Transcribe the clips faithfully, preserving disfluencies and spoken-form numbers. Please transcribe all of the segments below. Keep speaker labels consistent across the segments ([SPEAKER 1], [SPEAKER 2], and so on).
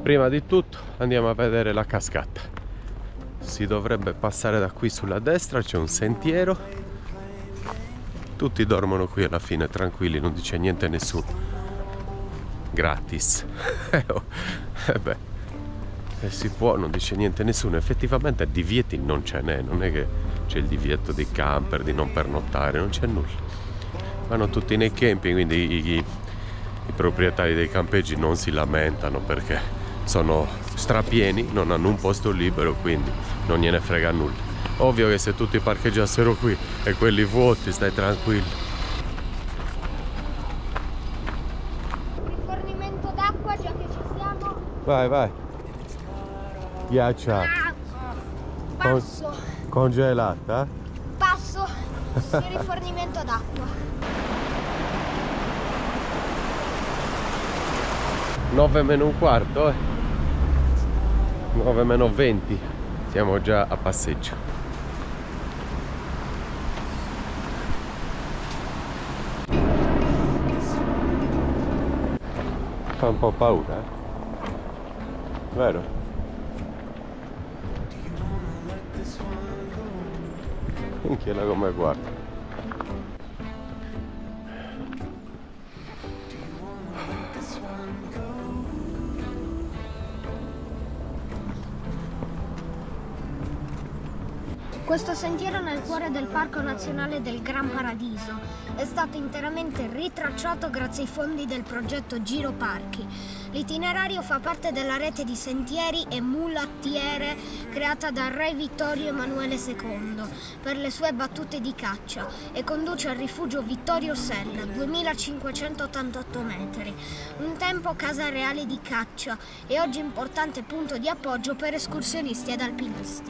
[SPEAKER 1] Prima di tutto andiamo a vedere la cascata. Si dovrebbe passare da qui sulla destra, c'è un sentiero. Tutti dormono qui alla fine, tranquilli, non dice niente nessuno. Gratis. E eh beh, eh, si può, non dice niente nessuno. Effettivamente divieti non ce n'è, non è che c'è il divieto dei camper, di non pernottare, non c'è nulla. Vanno tutti nei camping, quindi i, i, i proprietari dei campeggi non si lamentano perché sono strapieni, non hanno un posto libero, quindi non gliene frega nulla. Ovvio che se tutti parcheggiassero qui e quelli vuoti, stai tranquillo.
[SPEAKER 2] Rifornimento d'acqua, già che ci siamo.
[SPEAKER 1] Vai, vai. Ghiaccia.
[SPEAKER 2] Ah, passo.
[SPEAKER 1] Con congelata?
[SPEAKER 2] Passo. Il rifornimento d'acqua.
[SPEAKER 1] nove meno un quarto, eh. nove meno venti. Siamo già a passeggio. Fa un po' paura, eh? Vero? Minchiela come guarda.
[SPEAKER 2] Questo sentiero nel cuore del Parco Nazionale del Gran Paradiso è stato interamente ritracciato grazie ai fondi del progetto Giro Parchi. L'itinerario fa parte della rete di sentieri e mulattiere creata dal re Vittorio Emanuele secondo per le sue battute di caccia e conduce al rifugio Vittorio Sella, duemilacinquecentottantotto metri, un tempo casa reale di caccia e oggi importante punto di appoggio per escursionisti ed alpinisti.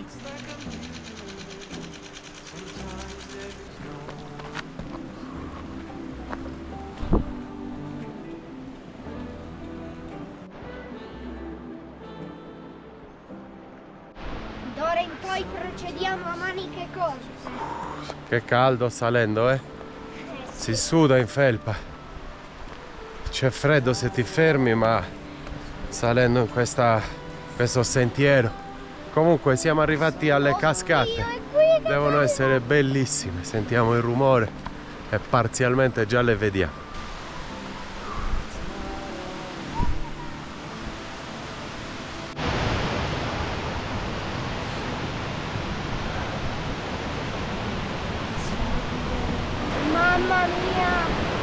[SPEAKER 2] D'ora in poi procediamo a maniche corte.
[SPEAKER 1] Che caldo salendo, eh? Si suda in felpa. C'è freddo se ti fermi, ma salendo in questa, questo sentiero. Comunque siamo arrivati alle
[SPEAKER 2] Oh
[SPEAKER 1] cascate.
[SPEAKER 2] Dio, è qui, che
[SPEAKER 1] Devono
[SPEAKER 2] bello.
[SPEAKER 1] essere bellissime. Sentiamo il rumore e parzialmente già le vediamo.
[SPEAKER 2] Mamma mia!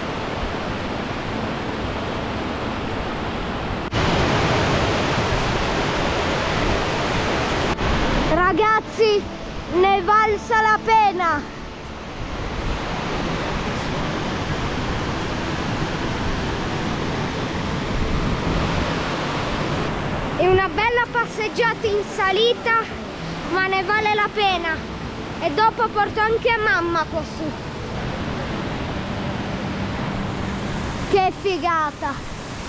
[SPEAKER 2] Ragazzi, ne valsa la pena! È una bella passeggiata in salita, ma ne vale la pena. E dopo porto anche mamma qua su. Che figata!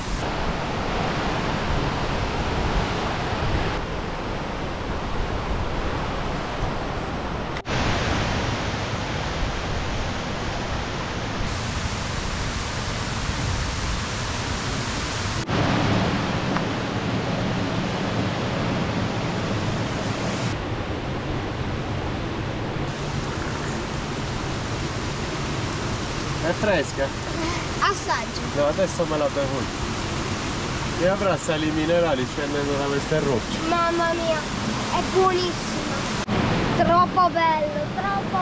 [SPEAKER 1] È fresca?
[SPEAKER 2] Assaggio.
[SPEAKER 1] No, adesso me la bevo. E avrà sali minerali scendendo da queste rocce.
[SPEAKER 2] Mamma mia, è buonissima. Troppo bello, troppo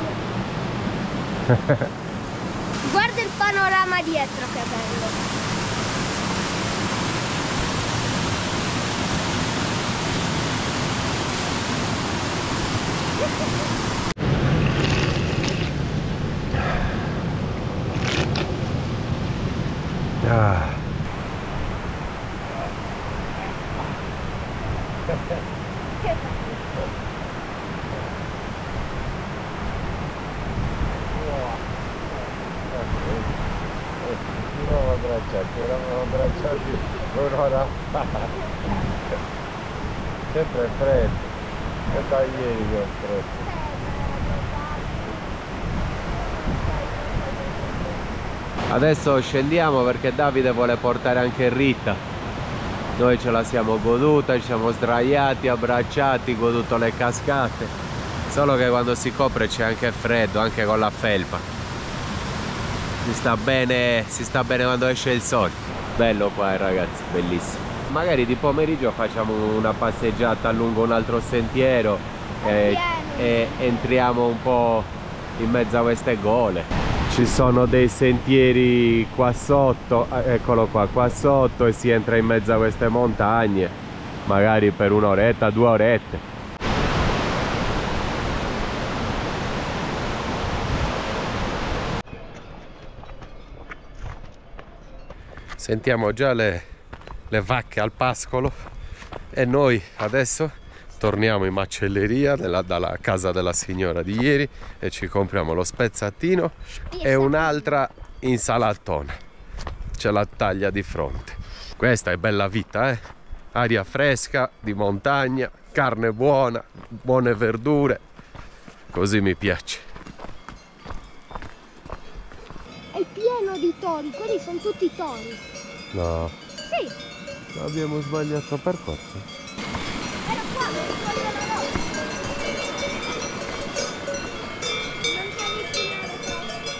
[SPEAKER 2] bello. Guarda il panorama dietro, che bello.
[SPEAKER 1] Ah. Eravamo abbracciati, eravamo abbracciati un'ora fa. Sempre freddo, e da ieri che ho freddo. Adesso scendiamo perché Davide vuole portare anche Rita. Noi ce la siamo goduta, ci siamo sdraiati, abbracciati, goduto le cascate. Solo che quando si copre c'è anche freddo, anche con la felpa. Si sta bene, si sta bene quando esce il sole. Bello qua, ragazzi, bellissimo. Magari di pomeriggio facciamo una passeggiata lungo un altro sentiero e, e entriamo un po' in mezzo a queste gole. Ci sono dei sentieri qua sotto, eccolo qua, qua sotto, e si entra in mezzo a queste montagne, magari per un'oretta, due orette. Sentiamo già le, le vacche al pascolo e noi adesso torniamo in macelleria della, dalla casa della signora di ieri e ci compriamo lo spezzatino e un'altra insalatona. C'è la taglia di fronte. Questa è bella vita, eh? Aria fresca, di montagna, carne buona, buone verdure. Così mi piace.
[SPEAKER 2] È pieno di tori, quelli sono tutti tori.
[SPEAKER 1] No.
[SPEAKER 2] Sì.
[SPEAKER 1] Abbiamo sbagliato percorso.
[SPEAKER 2] Era qua, fuori dalla rotta. Non ti avvicinare troppo.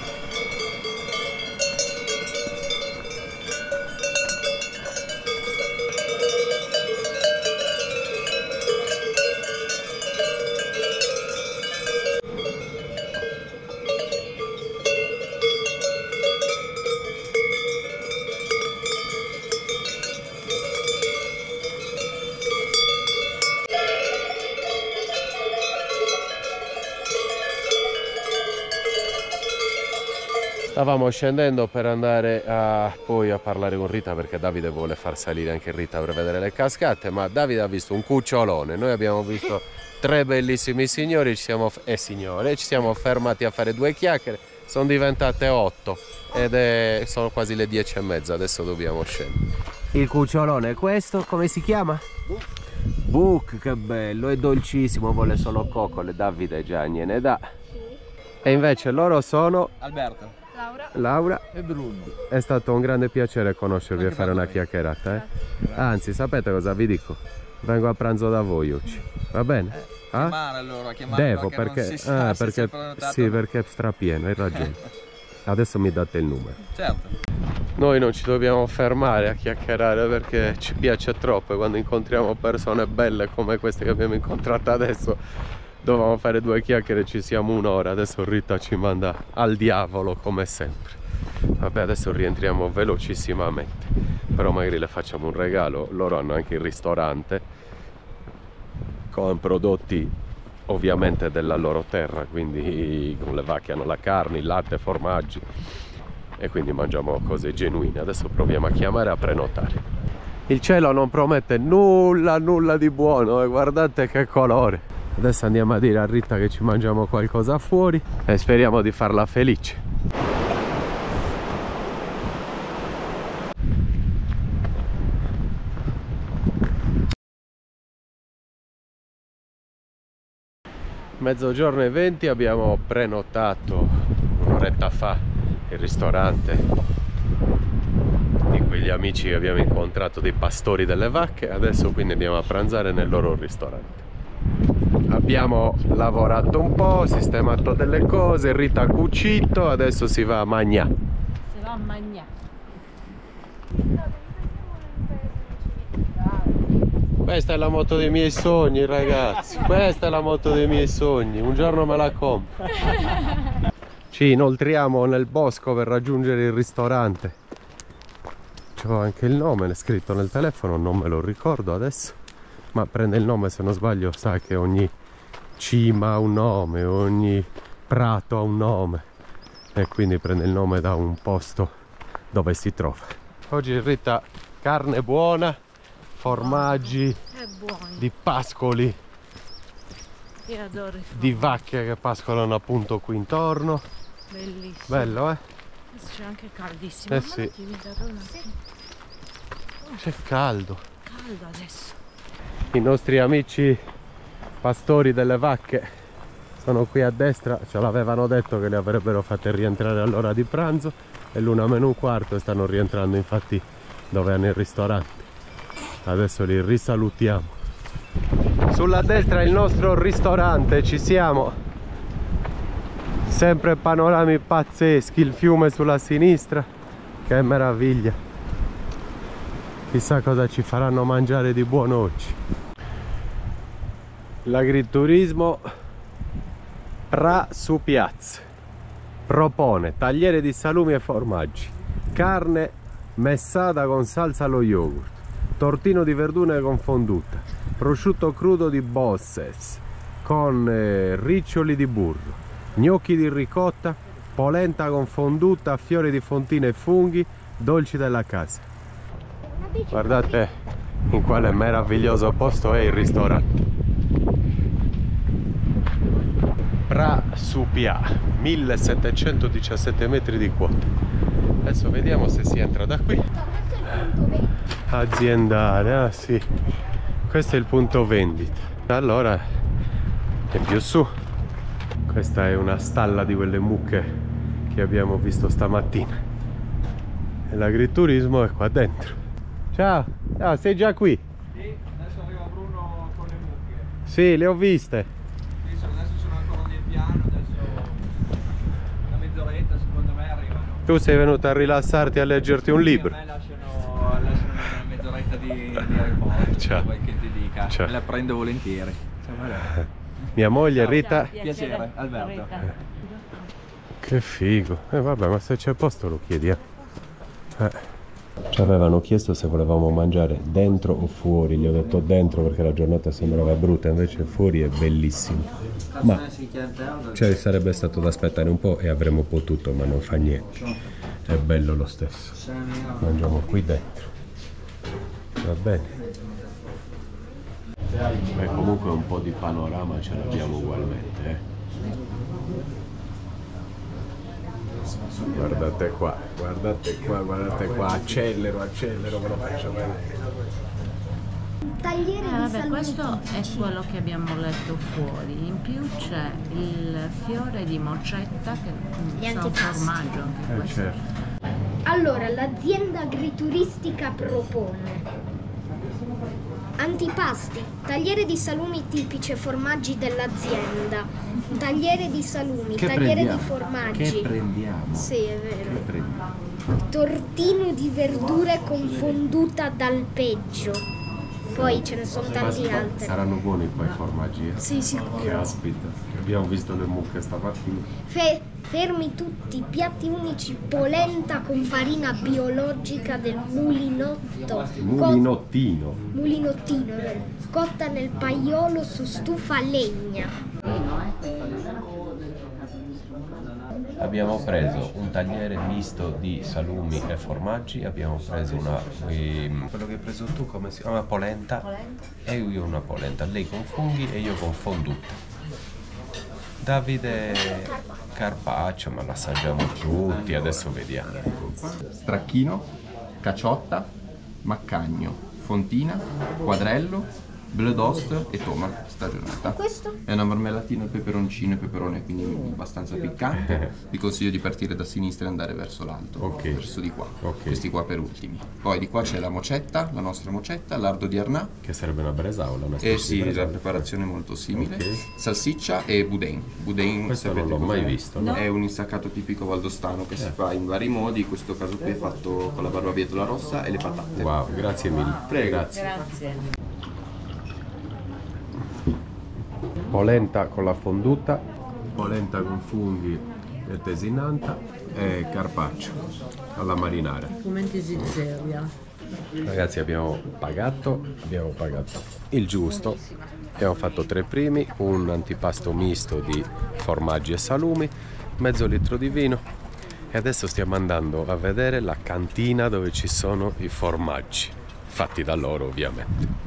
[SPEAKER 1] Stavamo scendendo per andare a, poi a parlare con Rita, perché Davide vuole far salire anche Rita per vedere le cascate, ma Davide ha visto un cucciolone, noi abbiamo visto tre bellissimi signori ci siamo, e signore, ci siamo fermati a fare due chiacchiere, sono diventate otto ed è, sono quasi le dieci e mezza, adesso dobbiamo scendere. Il cucciolone è questo, come si chiama? Book. Book, che bello, è dolcissimo, vuole solo coccole, Davide già gliene dà. E invece loro sono
[SPEAKER 3] Alberto,
[SPEAKER 2] Laura,
[SPEAKER 1] Laura
[SPEAKER 3] e Bruno.
[SPEAKER 1] È stato un grande piacere conoscervi e fare una chiacchierata, eh? Anzi, sapete cosa vi dico? Vengo a pranzo da voi oggi, va bene?
[SPEAKER 3] Eh,
[SPEAKER 1] Ah?
[SPEAKER 3] chiamare allora, chiamare
[SPEAKER 1] Devo, perché,
[SPEAKER 3] non si sa
[SPEAKER 1] ah,
[SPEAKER 3] se
[SPEAKER 1] perché,
[SPEAKER 3] si è
[SPEAKER 1] sì, perché è strapieno, hai ragione. Adesso mi date il numero.
[SPEAKER 3] Certo.
[SPEAKER 1] Noi non ci dobbiamo fermare a chiacchierare perché ci piace troppo, e quando incontriamo persone belle come queste che abbiamo incontrato adesso, dovevamo fare due chiacchiere, ci siamo un'ora. Adesso Rita ci manda al diavolo come sempre. Vabbè, adesso rientriamo velocissimamente, però magari le facciamo un regalo. Loro hanno anche il ristorante con prodotti ovviamente della loro terra, quindi con le vacche hanno la carne, il latte, formaggi, e quindi mangiamo cose genuine. Adesso proviamo a chiamare e a prenotare. Il cielo non promette nulla, nulla di buono, e guardate che colore. Adesso andiamo a dire a Rita che ci mangiamo qualcosa fuori e speriamo di farla felice. Mezzogiorno e venti, abbiamo prenotato un'oretta fa il ristorante di quegli amici che abbiamo incontrato, dei pastori delle vacche. Adesso quindi andiamo a pranzare nel loro ristorante. Abbiamo lavorato un po', sistemato delle cose, Rita ha cucito, adesso si va a mangià.
[SPEAKER 4] Si va a mangià.
[SPEAKER 1] Questa è la moto dei miei sogni, ragazzi. Questa è la moto dei miei sogni. Un giorno me la compro. Ci inoltriamo nel bosco per raggiungere il ristorante. C'ho anche il nome scritto nel telefono, non me lo ricordo adesso, ma prende il nome, se non sbaglio, sa che ogni cima ha un nome, ogni prato ha un nome, e quindi prende il nome da un posto dove si trova. Oggi Rita, carne buona, formaggi di pascoli,
[SPEAKER 4] Io adoro i
[SPEAKER 1] di vacche che pascolano appunto qui intorno.
[SPEAKER 4] Bellissimo.
[SPEAKER 1] Bello, eh?
[SPEAKER 4] Adesso c'è anche caldissimo.
[SPEAKER 1] Eh
[SPEAKER 4] Ma
[SPEAKER 1] sì.
[SPEAKER 4] metti, mi date un attimo.
[SPEAKER 1] C'è caldo.
[SPEAKER 4] Caldo adesso.
[SPEAKER 1] I nostri amici pastori delle vacche sono qui a destra, ce l'avevano detto che le avrebbero fatte rientrare all'ora di pranzo, è l'una meno un quarto e stanno rientrando infatti dove hanno il ristorante. Adesso li risalutiamo. Sulla destra il nostro ristorante, ci siamo. Sempre panorami pazzeschi, il fiume sulla sinistra, che meraviglia. Chissà cosa ci faranno mangiare di buono oggi. L'agriturismo Pra su Piazza propone tagliere di salumi e formaggi, carne messata con salsa allo yogurt, tortino di verdure con fonduta, prosciutto crudo di Bosses con eh, riccioli di burro, gnocchi di ricotta, polenta con fonduta, fiori di fontina e funghi, dolci della casa. Guardate in quale meraviglioso posto è il ristorante. Pra su Pia, millesettecentodiciassette metri di quota. Adesso vediamo se si entra da qui. Aziendale, ah sì, questo è il punto vendita. Allora è più su. Questa è una stalla di quelle mucche che abbiamo visto stamattina. E l'agriturismo è qua dentro. Ciao, ah, sei già qui?
[SPEAKER 3] Sì, adesso arriva Bruno con le mucche.
[SPEAKER 1] Sì, le ho viste.
[SPEAKER 3] Sì, adesso sono ancora nel piano, adesso una mezz'oretta secondo me arrivano.
[SPEAKER 1] Tu sei venuto a rilassarti, a leggerti un libro.
[SPEAKER 3] A me lasciano, lasciano una mezz'oretta di, di riposo,
[SPEAKER 1] Ciao.
[SPEAKER 3] vuoi che ti dica.
[SPEAKER 1] Ciao.
[SPEAKER 3] Me la prendo volentieri.
[SPEAKER 1] Mia moglie
[SPEAKER 3] Ciao.
[SPEAKER 1] Rita.
[SPEAKER 3] Piacere, Alberto.
[SPEAKER 1] Che figo. Eh vabbè, ma se c'è posto lo chiediamo. Eh. Ci avevano chiesto se volevamo mangiare dentro o fuori. Gli ho detto dentro perché la giornata sembrava brutta, invece fuori è bellissimo. Ma cioè, sarebbe stato da aspettare un po' e avremmo potuto, ma non fa niente. È bello lo stesso. Mangiamo qui dentro. Va bene. Beh, comunque un po' di panorama ce l'abbiamo ugualmente, eh. Guardate qua, guardate qua, guardate qua, accelero, accelero, ve lo faccio vedere.
[SPEAKER 2] Tagliere
[SPEAKER 4] Eh,
[SPEAKER 2] di
[SPEAKER 4] vabbè,
[SPEAKER 2] salumi
[SPEAKER 4] questo è
[SPEAKER 2] tipici.
[SPEAKER 4] quello che abbiamo letto fuori. In più c'è il fiore di mocetta che
[SPEAKER 2] Gli
[SPEAKER 4] sa un
[SPEAKER 2] antipasti.
[SPEAKER 4] formaggio anche
[SPEAKER 1] Eh
[SPEAKER 4] questo.
[SPEAKER 1] certo.
[SPEAKER 2] Allora, l'azienda agrituristica propone antipasti, tagliere di salumi tipici e formaggi dell'azienda, tagliere di salumi,
[SPEAKER 5] Che
[SPEAKER 2] tagliere
[SPEAKER 5] prendiamo?
[SPEAKER 2] di formaggi.
[SPEAKER 5] Che prendiamo?
[SPEAKER 2] Sì, è vero.
[SPEAKER 5] Che prendiamo?
[SPEAKER 2] Tortino di verdure con fonduta dal peggio. Poi ce ne sono tanti altri.
[SPEAKER 1] Saranno buoni qua i formaggi, eh?
[SPEAKER 2] Sì, sicuro.
[SPEAKER 1] Caspita, abbiamo visto le mucche stamattina.
[SPEAKER 2] Fe- fermi tutti, piatti unici, polenta con farina biologica del mulinotto.
[SPEAKER 1] Mulinottino.
[SPEAKER 2] Co- mulinottino, è vero. Cotta nel paiolo su stufa a legna.
[SPEAKER 1] Abbiamo preso un tagliere misto di salumi e formaggi, abbiamo preso una, ehm, quello che hai preso tu come si chiama? Polenta. E io una polenta, lei con funghi e io con fonduta. Davide Carpaccio, ma l'assaggiamo tutti, adesso vediamo.
[SPEAKER 5] Stracchino, caciotta, maccagno, fontina, quadrello, bleu d'ost e toma stagionata.
[SPEAKER 2] Questo?
[SPEAKER 5] È una marmellatina al peperoncino e peperone, quindi abbastanza piccante. Vi consiglio di partire da sinistra e andare verso l'alto,
[SPEAKER 1] Ok.
[SPEAKER 5] verso di qua.
[SPEAKER 1] Ok.
[SPEAKER 5] Questi qua per ultimi. Poi di qua c'è la mocetta, la nostra mocetta, lardo di Arnà.
[SPEAKER 1] Che sarebbe una bresaola, una
[SPEAKER 5] Eh
[SPEAKER 1] specie
[SPEAKER 5] sì,
[SPEAKER 1] di
[SPEAKER 5] la
[SPEAKER 1] bresaola.
[SPEAKER 5] preparazione è molto simile.
[SPEAKER 1] Ok.
[SPEAKER 5] Salsiccia e boudin. Boudin,
[SPEAKER 1] Questo non
[SPEAKER 5] sapete
[SPEAKER 1] l'ho mai
[SPEAKER 5] cos'è?
[SPEAKER 1] visto, no?
[SPEAKER 5] È un insaccato tipico valdostano che si fa in vari modi. In questo caso qui è fatto con la barbabietola rossa e le patate.
[SPEAKER 1] Wow, grazie mille.
[SPEAKER 5] Prego.
[SPEAKER 1] Grazie.
[SPEAKER 4] Grazie.
[SPEAKER 1] Polenta con la fonduta, polenta con funghi e tesinanta e carpaccio alla marinara.
[SPEAKER 4] Documenti Zizzeria.
[SPEAKER 1] Ragazzi, abbiamo pagato, abbiamo pagato il giusto. Abbiamo fatto tre primi, un antipasto misto di formaggi e salumi, mezzo litro di vino e adesso stiamo andando a vedere la cantina dove ci sono i formaggi, fatti da loro ovviamente.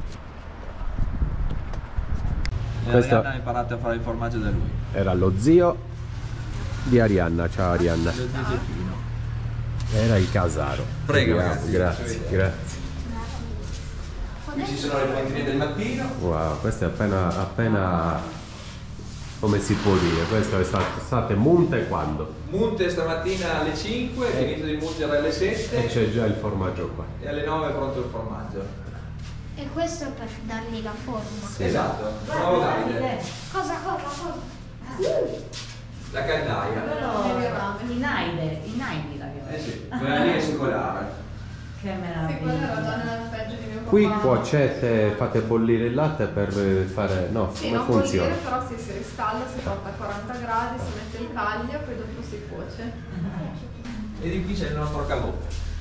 [SPEAKER 1] Questo-
[SPEAKER 3] Arianna ha imparato a fare il formaggio da lui.
[SPEAKER 1] Era lo zio di Arianna, ciao Arianna.
[SPEAKER 3] Lo zio Geppino.
[SPEAKER 1] Era il casaro.
[SPEAKER 3] Prego,
[SPEAKER 1] Vediamo,
[SPEAKER 3] ragazzi.
[SPEAKER 1] grazie, grazie.
[SPEAKER 3] Qui ci sono le fontine del mattino.
[SPEAKER 1] Wow, questo è appena, appena, come si può dire, questo è stato, state munte quando?
[SPEAKER 3] Munte stamattina alle cinque, finito di mungere alle
[SPEAKER 1] E
[SPEAKER 3] sette
[SPEAKER 1] c'è già il formaggio qua.
[SPEAKER 3] e alle nove è pronto il formaggio.
[SPEAKER 2] E E questo è per dargli la forma.
[SPEAKER 1] Sì.
[SPEAKER 3] Esatto, nuovo Davide.
[SPEAKER 2] Cosa, cosa, cosa?
[SPEAKER 3] La caldaia.
[SPEAKER 4] Quello in aide, in aide l'abbiamo.
[SPEAKER 3] Eh sì, quella lì è secolare.
[SPEAKER 4] Che
[SPEAKER 6] Sì, quello era già
[SPEAKER 4] meraviglia.
[SPEAKER 6] nell'alpeggio di mio papà.
[SPEAKER 1] Qui cuocete, fate bollire il latte per fare... no,
[SPEAKER 6] Sì,
[SPEAKER 1] come
[SPEAKER 6] non
[SPEAKER 1] funziona?
[SPEAKER 6] bollire, però sì, si riscalda, si porta a quaranta gradi, si mette il taglio, poi dopo si cuoce.
[SPEAKER 3] E di qui c'è il nostro cavò.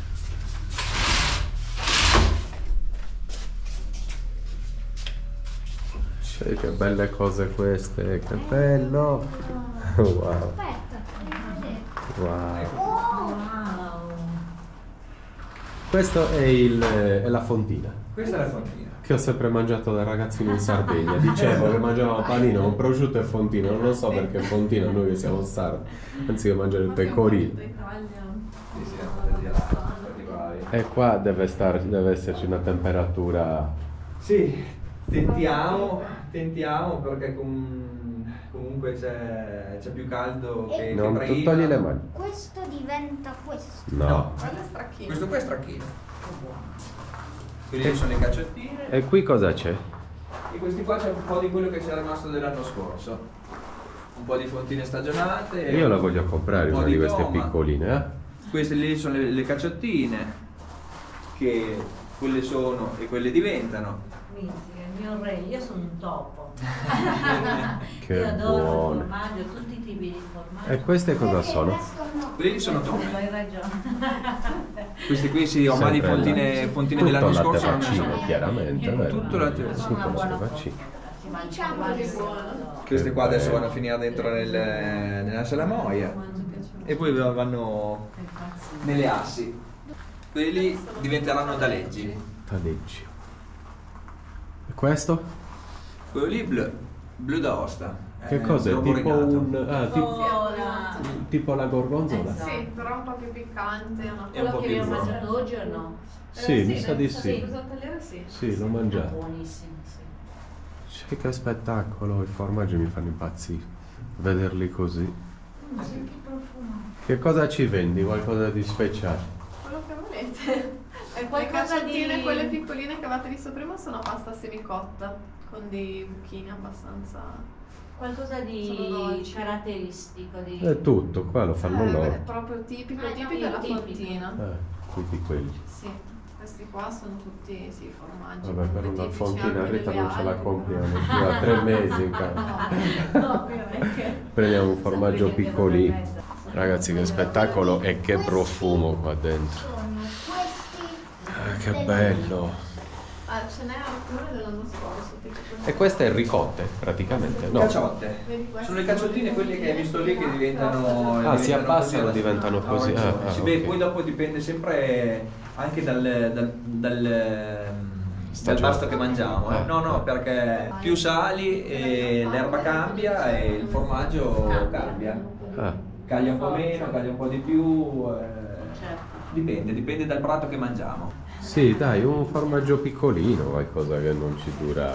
[SPEAKER 1] Cioè, che belle cose queste, che bello! Wow,
[SPEAKER 2] Aspetta,
[SPEAKER 1] wow.
[SPEAKER 2] oh,
[SPEAKER 4] Wow.
[SPEAKER 1] Questo è, il, è la fontina
[SPEAKER 3] Questa è la fontina.
[SPEAKER 1] che ho sempre mangiato da ragazzino in Sardegna. Dicevo che mangiavamo panino con prosciutto e fontina, non lo so perché fontina noi che siamo sardi, anziché mangiare il pecorino.
[SPEAKER 3] Sì, sì, particolari.
[SPEAKER 1] E qua deve, star, deve esserci una temperatura...
[SPEAKER 3] Sì, tentiamo, tentiamo perché com- comunque c'è, c'è più caldo che, che
[SPEAKER 1] Non
[SPEAKER 3] prima.
[SPEAKER 1] tu togli le mani.
[SPEAKER 2] questo diventa questo.
[SPEAKER 1] No.
[SPEAKER 6] Quello è stracchino.
[SPEAKER 3] Questo qua è stracchino. Quindi sono le cacciottine
[SPEAKER 1] E qui cosa c'è?
[SPEAKER 3] e questi qua c'è un po' di quello che c'era rimasto dell'anno scorso. Un po' di fontine stagionate.
[SPEAKER 1] Io la voglio comprare
[SPEAKER 3] un po'
[SPEAKER 1] una di queste
[SPEAKER 3] gomma.
[SPEAKER 1] piccoline, eh?
[SPEAKER 3] Queste lì sono le, le cacciottine, che quelle sono e quelle diventano.
[SPEAKER 4] Quindi, il mio re, io sono un topo.
[SPEAKER 1] Che
[SPEAKER 4] io adoro
[SPEAKER 1] buone.
[SPEAKER 4] il formaggio, tutti i tipi di formaggio.
[SPEAKER 1] E queste cosa sono?
[SPEAKER 2] Questo no.
[SPEAKER 3] Quelli sono top.
[SPEAKER 4] Hai ragione.
[SPEAKER 3] Questi qui sì, ormai di
[SPEAKER 1] Sempre
[SPEAKER 3] fontine,
[SPEAKER 1] là.
[SPEAKER 3] fontine
[SPEAKER 1] Tutto
[SPEAKER 3] dell'anno
[SPEAKER 1] latte
[SPEAKER 3] scorso non ne
[SPEAKER 1] vaccino,
[SPEAKER 3] sono.
[SPEAKER 1] chiaramente, vero?
[SPEAKER 3] Tutto latte vaccino.
[SPEAKER 1] Tutto
[SPEAKER 4] Una buona
[SPEAKER 1] latte vaccino.
[SPEAKER 4] forma, si mangia
[SPEAKER 6] Diciamo
[SPEAKER 4] quasi
[SPEAKER 6] di buono.
[SPEAKER 4] solo.
[SPEAKER 3] Queste qua adesso vanno a finire dentro nel- nella salamoia
[SPEAKER 4] Mangio piaciuto.
[SPEAKER 3] e poi vanno
[SPEAKER 4] È impazzito.
[SPEAKER 3] nelle assi. Quelli diventeranno taleggi.
[SPEAKER 1] Taleggi. E questo?
[SPEAKER 3] Quello lì blu, blu d'Aosta.
[SPEAKER 1] Che
[SPEAKER 3] Eh,
[SPEAKER 1] cos'è?
[SPEAKER 3] troppo
[SPEAKER 1] Tipo
[SPEAKER 3] regnato.
[SPEAKER 1] un... Ah, tipo,
[SPEAKER 4] Vola.
[SPEAKER 1] tipo la gorgonzola?
[SPEAKER 4] Esatto.
[SPEAKER 6] Sì, però un po' più piccante. Una
[SPEAKER 3] È un po'
[SPEAKER 4] Quello che
[SPEAKER 3] più
[SPEAKER 4] abbiamo
[SPEAKER 3] buono.
[SPEAKER 4] mangiato oggi o no?
[SPEAKER 1] Sì,
[SPEAKER 6] Eh,
[SPEAKER 1] mi sa di
[SPEAKER 6] nel-
[SPEAKER 1] sì.
[SPEAKER 6] Preso a tagliare sì.
[SPEAKER 1] Sì, l'ho
[SPEAKER 4] È
[SPEAKER 1] mangiato.
[SPEAKER 4] buonissimo, sì.
[SPEAKER 1] Cioè, che spettacolo, i formaggi mi fanno impazzire. Vederli così.
[SPEAKER 4] Mm, sì, che profumo.
[SPEAKER 1] Che cosa ci vendi? Qualcosa di speciale?
[SPEAKER 6] Quello che volete.
[SPEAKER 4] È
[SPEAKER 6] Le
[SPEAKER 4] qualcosa
[SPEAKER 6] cacciatine,
[SPEAKER 4] di...
[SPEAKER 6] quelle piccoline che avete visto prima, sono pasta semicotta con dei buchini abbastanza.
[SPEAKER 4] Qualcosa
[SPEAKER 6] Sono
[SPEAKER 4] di
[SPEAKER 6] dolci.
[SPEAKER 4] caratteristico di...
[SPEAKER 1] È tutto, qua lo fanno
[SPEAKER 6] Eh,
[SPEAKER 1] loro.
[SPEAKER 6] beh, proprio tipico,
[SPEAKER 4] Ah,
[SPEAKER 6] tipico
[SPEAKER 4] no,
[SPEAKER 6] è la
[SPEAKER 4] tipico.
[SPEAKER 6] fontina.
[SPEAKER 1] Eh, tutti quelli.
[SPEAKER 6] Sì, questi qua sono tutti sì, formaggi.
[SPEAKER 1] Vabbè, per
[SPEAKER 6] comunque
[SPEAKER 1] una
[SPEAKER 6] tipici
[SPEAKER 1] fontina
[SPEAKER 6] anche
[SPEAKER 1] Rita
[SPEAKER 6] delle
[SPEAKER 1] non ce la
[SPEAKER 6] Alpi,
[SPEAKER 1] compriamo
[SPEAKER 6] però.
[SPEAKER 1] più a tre mesi in casa.
[SPEAKER 4] No, ovviamente.
[SPEAKER 1] Prendiamo un formaggio piccolino. Ragazzi, che spettacolo e che profumo qua dentro.
[SPEAKER 2] Sono questi.
[SPEAKER 1] Ah, che bello.
[SPEAKER 6] Ah, ce n'è alcune dell'anno scorso. tipo queste.
[SPEAKER 1] E queste è ricotte, praticamente, no?
[SPEAKER 3] Cacciotte.
[SPEAKER 6] Vedi queste?
[SPEAKER 3] Sono le cacciottine quelle che hai visto lì che diventano.
[SPEAKER 1] Ah, si
[SPEAKER 3] diventano
[SPEAKER 1] abbassano,
[SPEAKER 3] così,
[SPEAKER 1] diventano così. Ah, ah,
[SPEAKER 3] Sì, beh,
[SPEAKER 1] ok.
[SPEAKER 3] poi dopo dipende sempre anche dal, dal, dal, dal
[SPEAKER 1] Stagione.
[SPEAKER 3] pasto che mangiamo. eh.
[SPEAKER 1] Ah.
[SPEAKER 3] No, no, perché più sali e l'erba cambia e il formaggio cambia.
[SPEAKER 1] Ah,
[SPEAKER 3] Caglia un po' meno, caglia un po' di più. eh,
[SPEAKER 4] Certo.
[SPEAKER 3] Dipende, dipende dal prato che mangiamo.
[SPEAKER 1] sì, dai, un formaggio piccolino, qualcosa che non ci dura.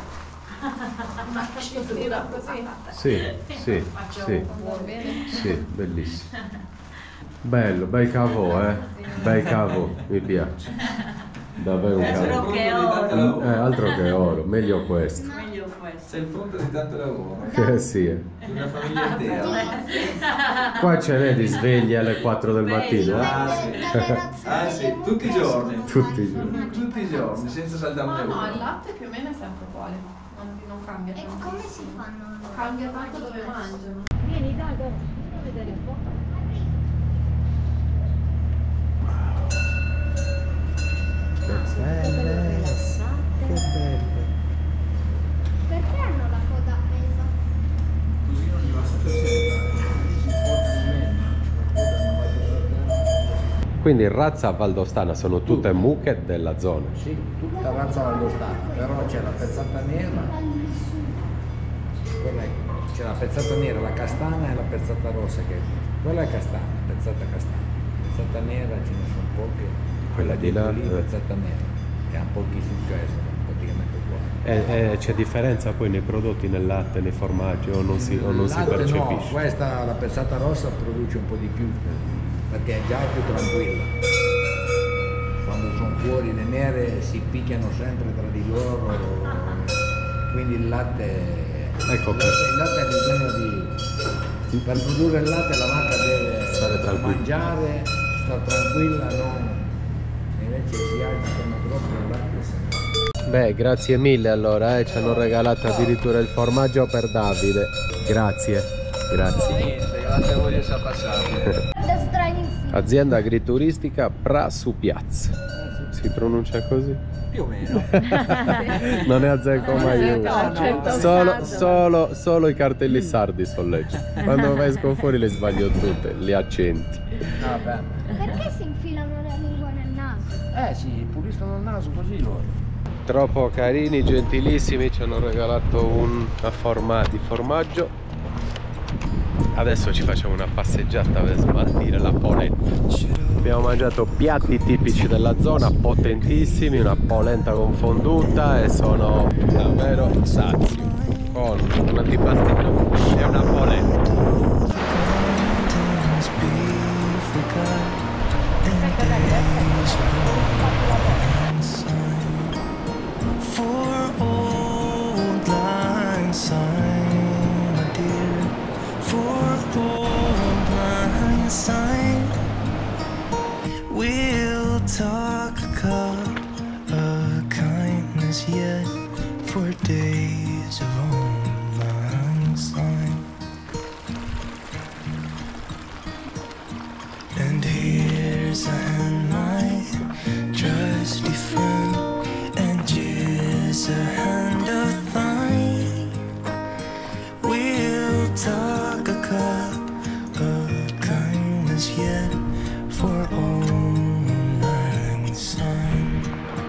[SPEAKER 6] Una cacciatina così.
[SPEAKER 1] Sì, sì, sì,
[SPEAKER 6] Va bene.
[SPEAKER 1] sì, bellissimo. Bello, bei cavò, eh. Bei cavò, mi piace. Davvero un
[SPEAKER 3] Eh, c'è il
[SPEAKER 1] cavò.
[SPEAKER 3] frutto
[SPEAKER 4] che
[SPEAKER 3] di tanto
[SPEAKER 4] oro.
[SPEAKER 3] lavoro.
[SPEAKER 1] Eh, altro che oro, meglio questo.
[SPEAKER 4] Meglio questo.
[SPEAKER 3] C'è il frutto di tanto lavoro.
[SPEAKER 1] Eh sì, eh.
[SPEAKER 3] Di una famiglia intera.
[SPEAKER 1] Qua ce n'è di svegli alle quattro del mattino, eh?
[SPEAKER 3] Ah, sì. Ah, sì, tutti i giorni.
[SPEAKER 1] Tutti i giorni.
[SPEAKER 3] Tutti i giorni, senza saltare
[SPEAKER 6] Ma
[SPEAKER 3] un
[SPEAKER 6] no, il
[SPEAKER 3] lavoro.
[SPEAKER 6] latte più o meno è sempre uguale. Non, non cambia
[SPEAKER 2] E
[SPEAKER 6] tanto.
[SPEAKER 2] come si fanno?
[SPEAKER 6] Cambia tanto dove mangiano.
[SPEAKER 4] Vieni, dai, dai, fammi vedere un po'.
[SPEAKER 1] Che belle, che belle.
[SPEAKER 2] Perché hanno la coda appesa?
[SPEAKER 3] Così non gli va
[SPEAKER 1] Quindi razza valdostana sono tutte mucche della zona.
[SPEAKER 7] Sì, tutta razza valdostana, però c'è la pezzata nera, quella è- c'è la pezzata nera, la castana e la pezzata rossa, che quella è castana, pezzata castana. Pezzata nera ce ne sono poche.
[SPEAKER 1] Quella di là,
[SPEAKER 7] lì,
[SPEAKER 1] eh.
[SPEAKER 7] pezzata nera, che ha pochissimi, cioè sono praticamente uguali.
[SPEAKER 1] E, e c'è differenza poi nei prodotti, nel latte, nei formaggi o non si, o non si
[SPEAKER 7] Latte
[SPEAKER 1] percepisce?
[SPEAKER 7] no, questa, la pezzata rossa produce un po' di più, perché già è più tranquilla. Quando sono fuori, le nere si picchiano sempre tra di loro, quindi il latte,
[SPEAKER 1] Ecco
[SPEAKER 7] il latte, il latte ha bisogno di, per produrre il latte la vacca deve
[SPEAKER 1] Stare tranquilla.
[SPEAKER 7] mangiare, stare tranquilla, non, invece si agitano troppo il latte se no.
[SPEAKER 1] Beh, grazie mille allora, eh. Ci hanno regalato addirittura il formaggio per Davide. Grazie, grazie.
[SPEAKER 3] Niente, grazie a voi di essere passati.
[SPEAKER 2] Le stranissime.
[SPEAKER 1] Azienda agrituristica Prasupiaz. Si pronuncia così?
[SPEAKER 3] Più o meno.
[SPEAKER 1] Non ne azzecco mai uno.
[SPEAKER 4] Accento
[SPEAKER 1] Solo,
[SPEAKER 4] sardo.
[SPEAKER 1] solo, solo i cartelli sardi solleccio. Quando esco fuori le sbaglio tutte, gli accenti.
[SPEAKER 7] Vabbè.
[SPEAKER 2] Perché si infilano la lingua nel naso?
[SPEAKER 7] Eh sì, puliscono il naso così loro.
[SPEAKER 1] Troppo carini, gentilissimi, ci hanno regalato una forma di formaggio. Adesso ci facciamo una passeggiata per smaltire la polenta. Abbiamo mangiato piatti tipici della zona, potentissimi, una polenta con fonduta e sono davvero sazio. Con un antipastino e una polenta.
[SPEAKER 8] We'll talk a cup of kindness yet for days of old lang syne. And here's a hand, my trusty friend, and here's a hand of thine. We'll talk a cup of kindness yet for old lang syne.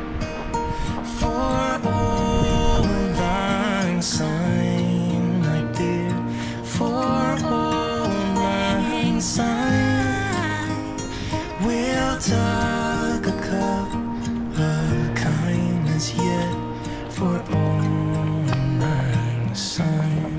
[SPEAKER 8] For old lang syne, my dear. For old lang syne, we'll talk a cup of kindness yet for old lang syne.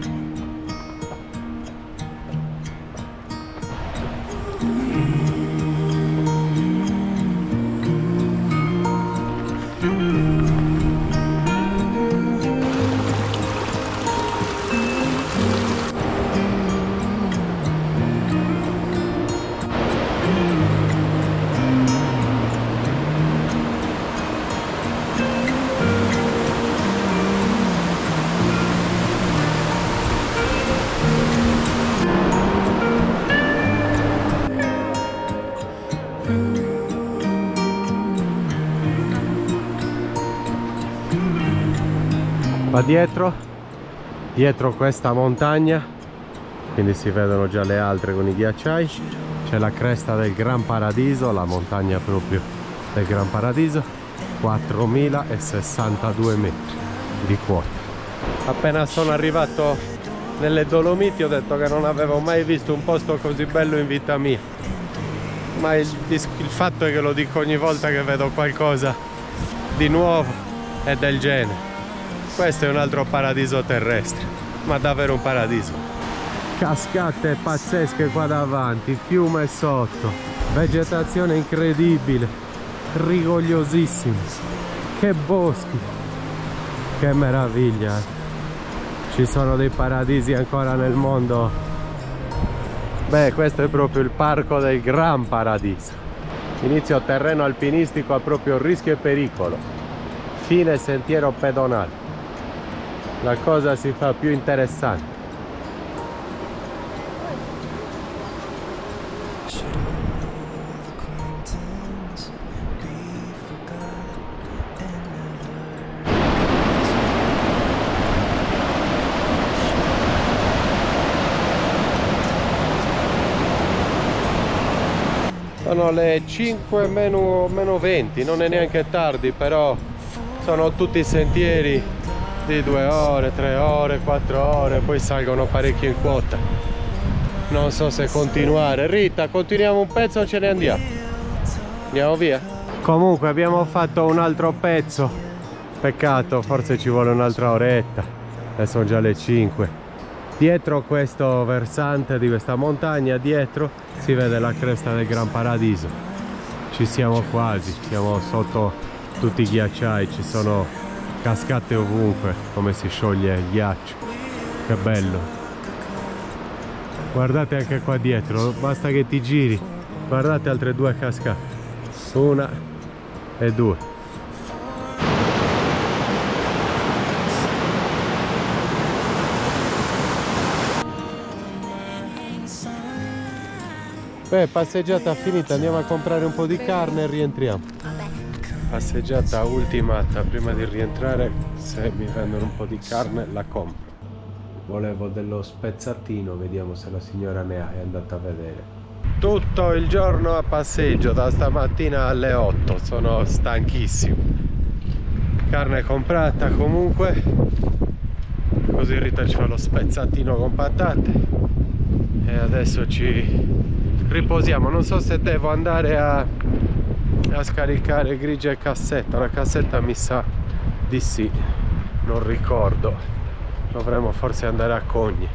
[SPEAKER 1] Qua dietro, dietro questa montagna, quindi si vedono già le altre con i ghiacciai, c'è la cresta del Gran Paradiso, la montagna proprio del Gran Paradiso, quattromilasessantadue metri di quota. Appena sono arrivato nelle Dolomiti ho detto che non avevo mai visto un posto così bello in vita mia, ma il, il fatto è che lo dico ogni volta che vedo qualcosa di nuovo e del genere. Questo è un altro paradiso terrestre, ma davvero un paradiso. Cascate pazzesche qua davanti, fiume sotto, vegetazione incredibile, rigogliosissima. Che boschi, che meraviglia. Ci sono dei paradisi ancora nel mondo. Beh, questo è proprio il parco del Gran Paradiso. Inizio terreno alpinistico a proprio rischio e pericolo. Fine sentiero pedonale. La cosa si fa più interessante. Sono le cinque meno venti, non è neanche tardi, però sono tutti sentieri di due ore, tre ore, quattro ore, poi salgono parecchio in quota. Non so se continuare. Rita, continuiamo un pezzo o ce ne andiamo? Andiamo via? Comunque abbiamo fatto un altro pezzo. Peccato, forse ci vuole un'altra oretta. Adesso sono già le cinque. Dietro questo versante di questa montagna, dietro si vede la cresta del Gran Paradiso. Ci siamo quasi, siamo sotto tutti i ghiacciai, ci sono cascate ovunque, come si scioglie il ghiaccio. Che bello. Guardate anche qua dietro, basta che ti giri. Guardate altre due cascate. Una e due. Beh, passeggiata finita, andiamo a comprare un po' di carne e rientriamo. Passeggiata ultimata, prima di rientrare, se mi vendono un po' di carne la compro. Volevo dello spezzatino, vediamo se la signora ne ha, è andata a vedere. Tutto il giorno a passeggio, da stamattina alle otto, sono stanchissimo. Carne comprata comunque, così Rita ci fa lo spezzatino con patate e adesso ci riposiamo. Non so se devo andare a, a scaricare grigia e cassetta. La cassetta mi sa di sì, non ricordo. Dovremmo forse andare a Cogni.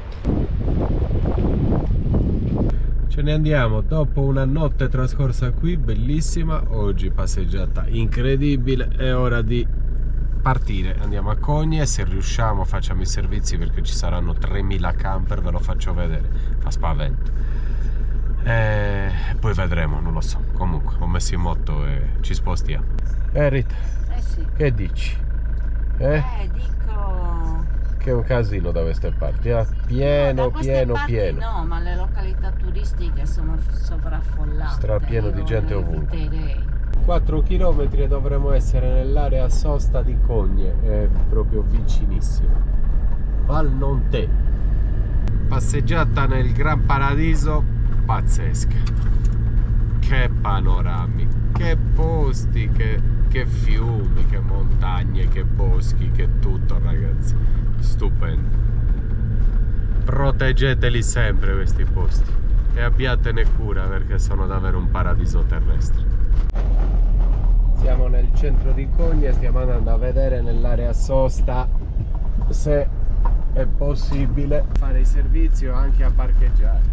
[SPEAKER 1] Ce ne andiamo dopo una notte trascorsa qui bellissima. Oggi passeggiata incredibile. È ora di partire. Andiamo a Cogni e se riusciamo facciamo i servizi, perché ci saranno tremila camper, ve lo faccio vedere. Fa spavento. E poi vedremo, non lo so. Comunque ho messo in moto e ci spostiamo. Eh Rita,
[SPEAKER 4] Eh sì.
[SPEAKER 1] che dici? Eh?
[SPEAKER 4] Eh, dico...
[SPEAKER 1] Che è un casino da queste parti, eh? Pieno,
[SPEAKER 4] no, da
[SPEAKER 1] pieno,
[SPEAKER 4] parti
[SPEAKER 1] pieno.
[SPEAKER 4] No, ma le località turistiche sono sovraffollate.
[SPEAKER 1] Strapieno di
[SPEAKER 4] Io
[SPEAKER 1] gente
[SPEAKER 4] le
[SPEAKER 1] ovunque.
[SPEAKER 4] eviterei.
[SPEAKER 1] quattro chilometri e dovremo essere nell'area sosta di Cogne, è proprio vicinissimo. Val Nontè. Passeggiata nel Gran Paradiso pazzesca. Che panorami, che posti, che, che fiumi, che montagne, che boschi, che tutto, ragazzi. Stupendo. Proteggeteli sempre questi posti e abbiatene cura, perché sono davvero un paradiso terrestre. Siamo nel centro di Cogne e stiamo andando a vedere nell'area sosta se è possibile fare il servizio anche a parcheggiare.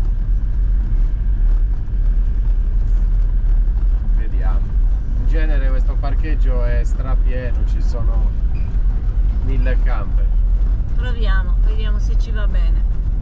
[SPEAKER 1] Vediamo. In genere questo parcheggio è strapieno, ci sono mille camper.
[SPEAKER 4] Proviamo, vediamo se ci va bene.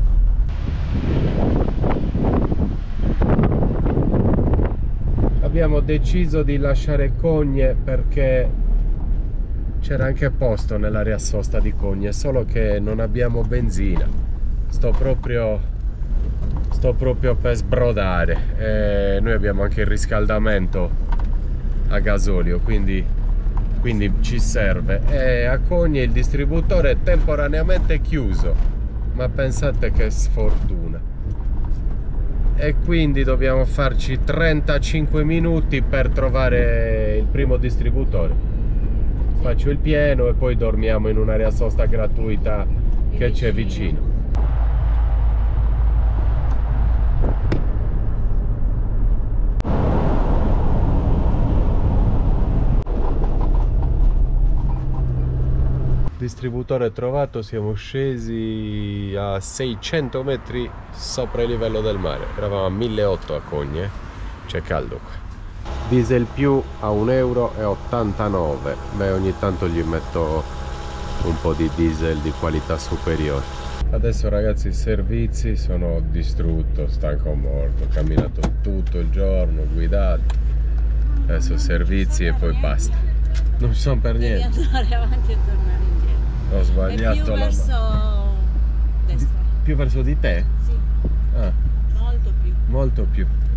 [SPEAKER 1] Abbiamo deciso di lasciare Cogne perché c'era anche posto nell'area sosta di Cogne, solo che non abbiamo benzina. Sto proprio sto proprio per sbrodare e noi abbiamo anche il riscaldamento a gasolio, quindi, quindi ci serve. E a Cogne il distributore è temporaneamente chiuso, ma pensate che sfortuna. E quindi dobbiamo farci trentacinque minuti per trovare il primo distributore. Faccio il pieno e poi dormiamo in un'area sosta gratuita che c'è vicino. Distributore trovato, siamo scesi a seicento metri sopra il livello del mare. Eravamo a milleottocento a Cogne, c'è caldo qua. Diesel più a un euro e ottantanove. Beh, ogni tanto gli metto un po' di diesel di qualità superiore. Adesso ragazzi, i servizi, sono distrutto, stanco morto, ho camminato tutto il giorno, guidato. Adesso servizi e poi basta. Non ci sono per niente.
[SPEAKER 4] Devi andare avanti e tornare indietro.
[SPEAKER 1] Ho sbagliato
[SPEAKER 4] e più
[SPEAKER 1] la
[SPEAKER 4] verso destra.
[SPEAKER 1] Più verso di te?
[SPEAKER 4] Sì,
[SPEAKER 1] Ah,
[SPEAKER 4] molto più.
[SPEAKER 1] molto più.